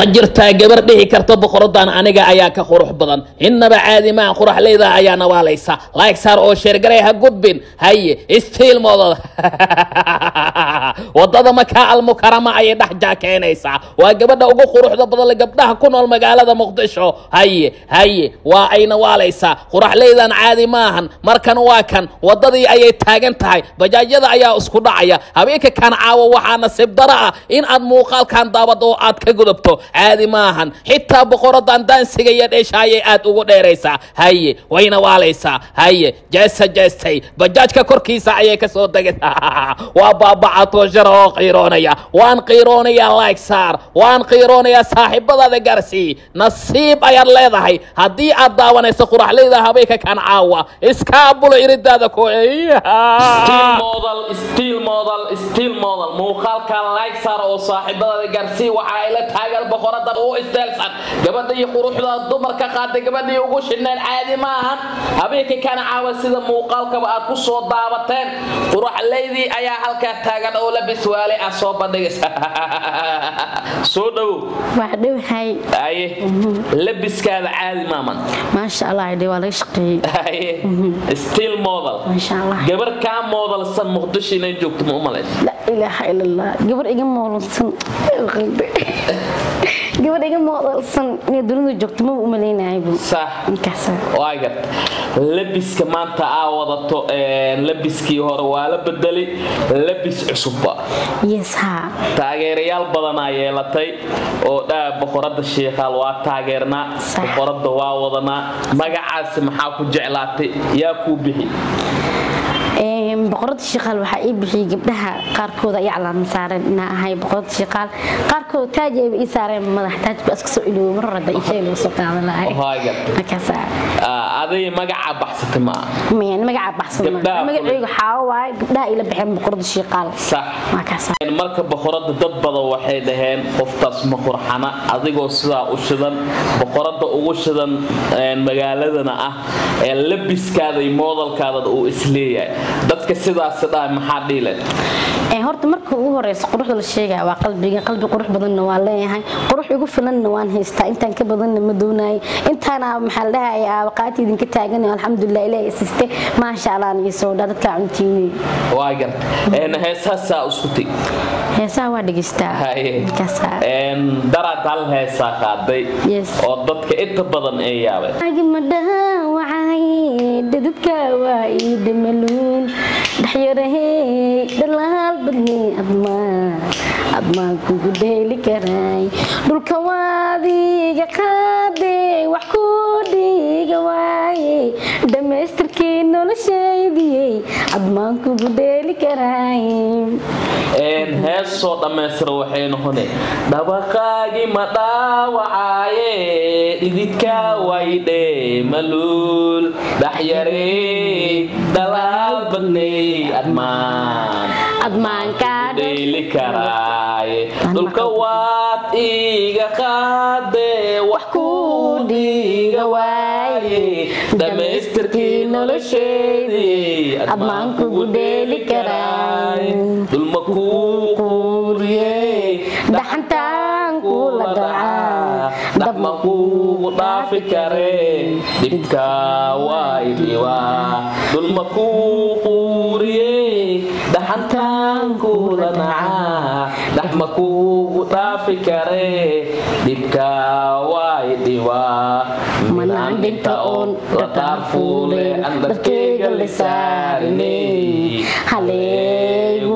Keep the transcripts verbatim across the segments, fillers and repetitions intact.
ma jirtaa gabar dhihi karto boqoradan aniga ayaa ka qurux badan innaba caadi ma qurux leedahay ayaa nawaalaysa like saar oo share garay ha gudbin haye stiil model wadada maka al mukarama ay dhax jaakeynaysa waa gabadha ugu quruxda badan gabdhaha ku nool magaalada muqdisho haye haye waa ay nawaalaysa qurux leedan caadi maahan markan waa kan wadadii ayay taagan tahay bajaajyada ayaa isku dhacaya habeenka kan caawa waxa nasiib dara in aad muuqaalkan daawado aad ka gudubto caadi maahan xitaa boqoradan daansiga iyo dheeshaayay aad ugu dheeraysaa haye wayna waalaysaa haye jeesa jeestay bajaajka korkiisa ayay ka soo degaysaa waa baabaca tooshar oo qiiroonaya waan qiiroonaya like saar waan qiiroonaya saaxiibadaada garsii nasiib ayaad leedahay haddii aad daawanayso quraxleyda habeenka kan caawa iskaabulo iridaada ku still model still model still model muuqaalkan like saar oo saaxiibadaada garsii waxa ay la taagan boqorada oo isteelsan gabadha iyo quruxda dumarka qaada gabadha ugu shinaan caadi maahan habeenka kana caawa sida muuqaalka aad ku soo daawateen quruxleydii ayaa halka taagan oo labis waale ah soo bandhigaysa soo dhaw wax dhaw hay ay labiskaada caadi maaman ma sha Allah ay waa laga shaqeeyay still model ma sha Allah gabar ka model san muqdisho inay joogto ma umaleys la ilaaha illa Allah gabar iga moolsan gabar iga moolsan inay dunida joogto ma u maleynaayo sax inkasa waaga labiska maanta aa wadato ee labiskii hore waa la bedelay labis cusub yes ha taageerayaal badan ay yeelatay oo dhaa boqorada sheekhaal waa taageerna boqorada waa wadana magacaas maxaa ku jeclaatay yaa ku bixi ee boqorada sheekhaal waxa ay bixiyay gabdhaha qaarkood ay calaamad saareen inaa ahay boqorada sheekhaal qaarkood taaj ay ii saareen madax taaj ku iska soo iloow mar rada ishay loo soo qaadan lahay waaga akasa aday magaca baxsatay ma miyaan magaca baxsan magacaygu xaawo waay gabdhaha ila bixin boqorada sheekhaal sax akasa marka boqorada dad badan waxay dhaheen qoftaas ma qurxana adigoo sida u shidan boqorada ugu shidan magaaladana ah ee labiskaada iyo modelkaada uu isleeyahay dadka sidaas dhaay maxaa dhiilay ee horta marka ugu horeyso quruxda la sheegay waa qalbiga qalbi qurux badan waa leeyahay qurux ugu filan waan haystaa intaan ka badan ma doonaay intaana maxaa la dhahay waqti idinka taagan alxamdulillah ilaahay assiste ma sha Allah ni soo dadka cuntiini waa gar een heesaha isku tig heesaha waa dhigistaa kasa een darad hal heesa qaaday oo dadka inta badan ay yaabay agi ma dhaawacay dadka waa ii dhimaluun dhaxyarahay dalaal badni adma adma kugu dheeli karay dhulka waadiga qaaday wax ku dhiga waaye dhameystirkii noloshaydii adma kugu dheeli karay een heeso dhameystir waxay noqonay dabaqaagi ma dhaawacay ididka wayde malul dhaxyaray dalaal badni admaan admaan ka dheeli karay dhulka waad iga qaaday wax ku dhiga waaye dhameystirkii noloshaydii admaan kugu dheeli karay dulma ku quriyay dhaxantaan kula dhacaa dhaqma kugu dhaafi karee dhibka waay dhiwaa dulma ku quriyay dhaxantaan kula dhacaa dhaqma kugu dhaafi karee dhibka waay dhiwaa manaan dhinta oon dhaqaarfuule andarkeyga lisaarinay haleegu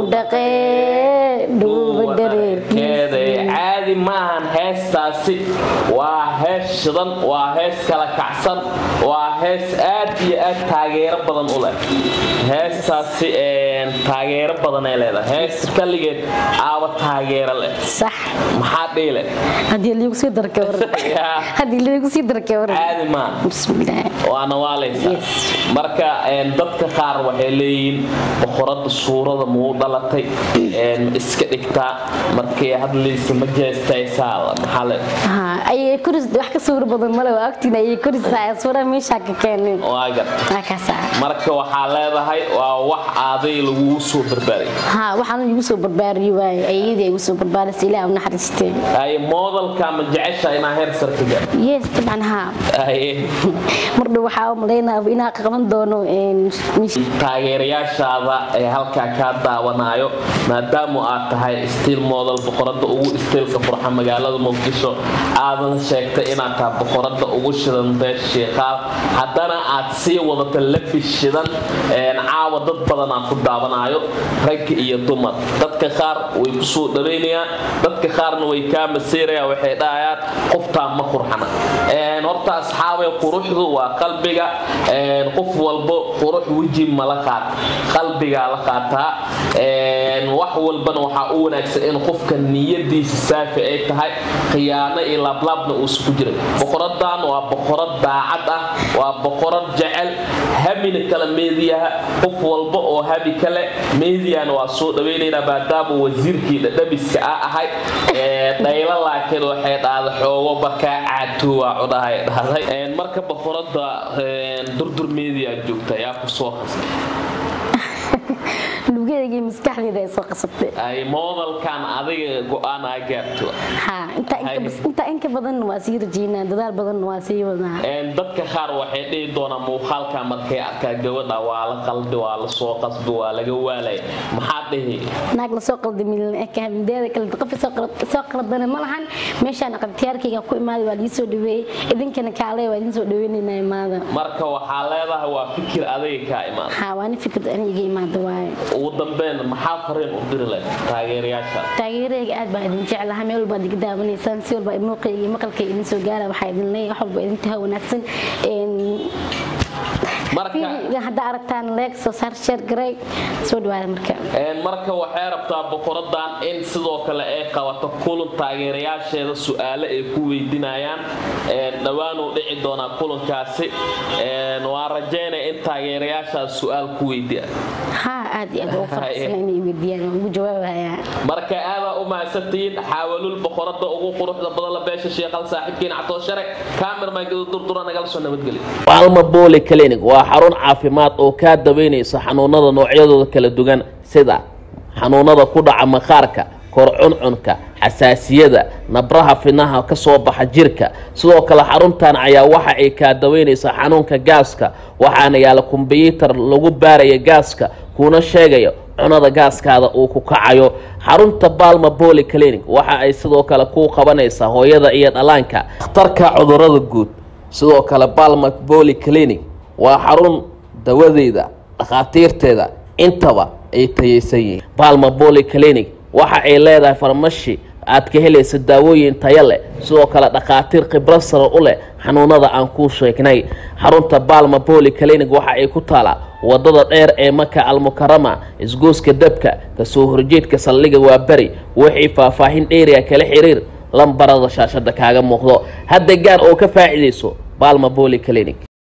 dhaqee dhuuba dareerkeeda caadi maahan heestaasi waa hees shidan waa hees kala kacsan waa hees aad iyo aad taageero badan u leh heestaasi taageero badan ay leedahay hees kaligeed aaba taageero leh sax maxaa dhiile haddii liigu sii darka haddii liigu sii darka caadi maan bismillah waana waalaysa marka dadka qaar waxay leeyihiin boqorada suurada muu dhalatay iska dhigtaa markay hadlaysa ma jeestaysaa maxaa le ay kuris wax ka suur badan male waa agtina ay kuris suura meesha ka keenin waaga marka waxaa leedahay waa wax aaday lagu soo barbaariyay ha waxaan igu soo barbaariyay waay ayadii igu soo barbaarisay ilaa una xariistay ay modelka ma jecesha ina heer sarkiga yes taban ha ay marba waxa u maleynaa inaa qaban doono in taageerayaashaada ee halka ka daawanayo maadaama aad tahay steel model boqorada ugu steelka furxa magaalada Muqdisho aadan sheegtay inaad tahay boqorada ugu shidan beesheeqa haddana aad sii wadato labis shidan een caawa dad badan aan ku daawanayo rag iyo dumar dadka qaar way ku soo dhaweynayaan dadka qaarna way ka masiirayaan waxay dhaayaan qofta ma qurxana een horta asxaabay quruxdu waa qalbiga een qof walba qurux waji ma la qaat qalbiga la qaataa een wax walbana waxa uu wanaagsan in qofka niyadiisa saafi ay tahay qiyaano iyo lablabna uu isku jiro boqoradan waa boqorad daacad ah waa boqorad jecel habina kala meediyaha qof walba oo habi kale meediyana waa soo dhaweynayna baadaaba wasiirkii dhabiska ah ahay ee dhayla laakiin waxay dhaada xoogo baka caatuwa cudahay dhaday een marka boqorada een durdur meediya joogta yaa ku soo qasbay lugeeyay maskaxdayda ay soo qasabtay ay modelkan adiga go'aan ay gaarto ha inta inta in ka badan waa sii rajeenaa dadaal badan waa sii wadaa een dadka qaar waxay dhigi doonaan muuqaalka markay arkaa gabadha waa la qalbi waa la soo qasbi waa laga waalay maxaa dhihi naag la soo qaldi milyan ee ka hamdeeda kala qof soo qalad soo qaladana ma lahan meeshaan qabtiyaarkayga ku imaaday waa liisoo dhaweey idinkana kaalay waa idin soo dhaweynayna imaada marka waxa leedahay waa fikir adiga ka imaad ha waan fikir aniga imaada waay ugu dambeyn maxaa fariin u diri lahayd taageerayaasha taageerayga aad baa idin jeclahay meel walba diga daawanaysan si walba muuqayga iyo maqalkayga idin soo gaara waxa idin leeyahay wax walba idin tahay wanaagsan een marka hada aragtaan leeg soo saar share garay soo dhawaada marka een marka waxay rabtaa boqoradan in sidoo kale ay qabato kulan taageerayaasheeda su'aalo ay ku weydiinayaan een dhawaan uu dhici doona kulankaasi een waa rajeynaa in taageerayaasha su'aal ku weydiiyaan ha aad iyo aad u farxsan inay weydiiyaan ugu jawaabayaan marka aada u maasantiin xawalul boqorada ugu quruxda badan la beesha sheekal saaxiibkiina Cabdo Share cameraman durdura nagal soo nabadgelyo Palma Boli Clinic waa xarun caafimaad oo ka daweynaysa xanuunada noocyadooda kala duwan sida xanuunada ku dhaca maqaarka kor cuncunka xasaasiyada nabraha finaha ka soo baxa jirka sidoo kale xaruntan ayaa waxa ay ka daweynaysaa xanuunka gaaska waxaana yaala kombiyuutar lagu baarayo gaaska kuna sheegayo cunada gaaskaada uu ku kacayo xarunta Palma Boli Clinic waxa ay sidoo kale ku qabanaysaa hooyada iyo dhalaanka dhakhtarka cudurrada guud sidoo kale Palma Boli Clinic waa xarun dawadeeda dhaqaatiirteeda intaba ay tayeysan yihiin Palma Boli Clinic waxa ay leedahay farmashi aad ka helayso daawooyin tayo leh sidoo kale dhaqaatiir khibrad sare u leh xanuunada aan ku sheegnay xarunta Palma Boli Clinic waxa ay ku taala wadada dheer ee Maka al-Mukarrama isgooska dabka ka soo horjeedka saldhiga waa bari wixii faahfaahin dheeriya kala xiriir lambarada shaashada kaaga muuqdo hadda gaar oo ka faa'iideyso Palma Boli Clinic